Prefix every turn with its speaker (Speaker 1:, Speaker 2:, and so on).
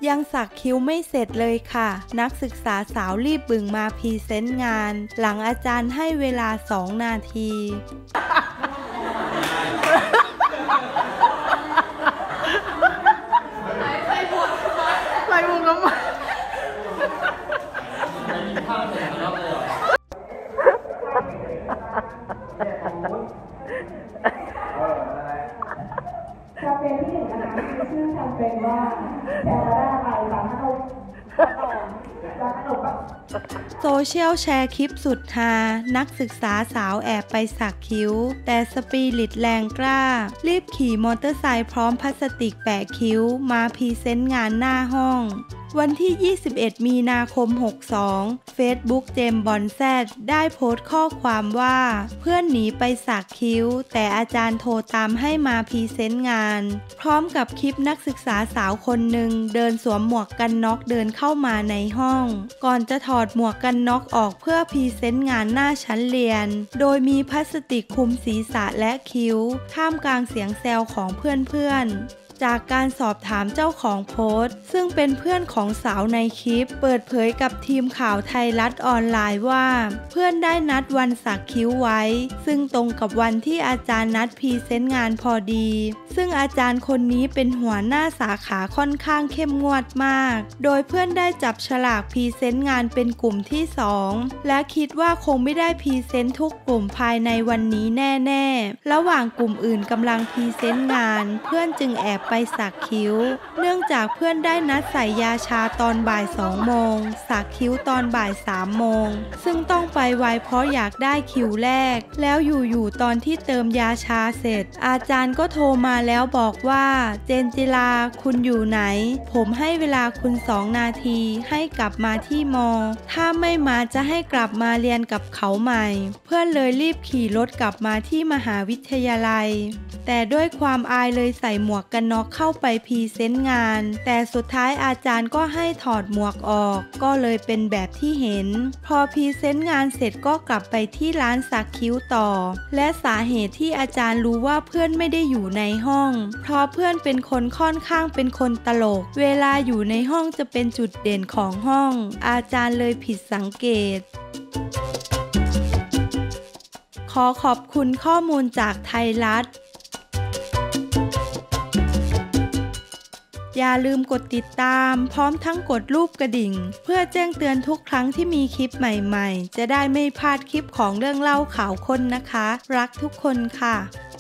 Speaker 1: ยังสักคิ้วไม่เสร็จเลยค่ะนักศึกษาสาวรีบบึ่งมาพรีเซนต์งานหลังอาจารย์ให้เวลา2 นาที
Speaker 2: ไล่มุกน้ำมัน
Speaker 3: แคมเปญที่1นะคะคือชื่อแคมเปญว่าแชร์ได้อะไรสามขนม
Speaker 1: โซเชียลแชร์คลิปสุดฮานักศึกษาสาวแอบไปสักคิ้วแต่สปิริตแรงกล้ารีบขี่มอเตอร์ไซค์พร้อมพลาสติกแปะคิ้วมาพรีเซนต์งานหน้าห้องวันที่ 21 มีนาคม 62 Facebook เจมส์บอนแซดได้โพสต์ข้อความว่าเพื่อนหนีไปสักคิ้วแต่อาจารย์โทรตามให้มาพรีเซนต์งานพร้อมกับคลิปนักศึกษาสาวคนหนึ่งเดินสวมหมวกกันน็อกเดินเข้ามาในห้องก่อนจะถอดหมวกกันน็อกออกเพื่อพรีเซนต์งานหน้าชั้นเรียนโดยมีพลาสติกคลุมศีรษะและคิ้วท่ามกลางเสียงแซวของเพื่อนๆจากการสอบถามเจ้าของโพสต์ซึ่งเป็นเพื่อนของสาวในคลิปเปิดเผยกับทีมข่าวไทยรัฐออนไลน์ว่าเพื่อนได้นัดวันสักคิ้วไว้ซึ่งตรงกับวันที่อาจารย์นัดพรีเซนต์งานพอดีซึ่งอาจารย์คนนี้เป็นหัวหน้าสาขาค่อนข้างเข้มงวดมากโดยเพื่อนได้จับฉลากพรีเซนต์งานเป็นกลุ่มที่2และคิดว่าคงไม่ได้พรีเซนต์ทุกกลุ่มภายในวันนี้แน่ๆระหว่างกลุ่มอื่นกำลังพรีเซนต์งานเพื่อนจึงแอบไปสักคิ้วเนื่องจากเพื่อนได้นัดใส่ยาชาตอนบ่าย2 โมงสักคิ้วตอนบ่าย3 โมงซึ่งต้องไปไวเพราะอยากได้คิวแรกแล้วอยู่ๆตอนที่เติมยาชาเสร็จอาจารย์ก็โทรมาแล้วบอกว่าเจนจิลาคุณอยู่ไหนผมให้เวลาคุณ2 นาทีให้กลับมาที่มอถ้าไม่มาจะให้กลับมาเรียนกับเขาใหม่เพื่อนเลยรีบขี่รถกลับมาที่มหาวิทยาลัยแต่ด้วยความอายเลยใส่หมวกกันน็อกเข้าไปพรีเซนต์งานแต่สุดท้ายอาจารย์ก็ให้ถอดหมวกออกก็เลยเป็นแบบที่เห็นพอพรีเซนต์งานเสร็จก็กลับไปที่ร้านสักคิ้วต่อและสาเหตุที่อาจารย์รู้ว่าเพื่อนไม่ได้อยู่ในห้องเพราะเพื่อนเป็นคนค่อนข้างเป็นคนตลกเวลาอยู่ในห้องจะเป็นจุดเด่นของห้องอาจารย์เลยผิดสังเกตขอขอบคุณข้อมูลจากไทยรัฐอย่าลืมกดติดตามพร้อมทั้งกดรูปกระดิ่งเพื่อแจ้งเตือนทุกครั้งที่มีคลิปใหม่ๆจะได้ไม่พลาดคลิปของเรื่องเล่าข่าวคนนะคะรักทุกคนค่ะ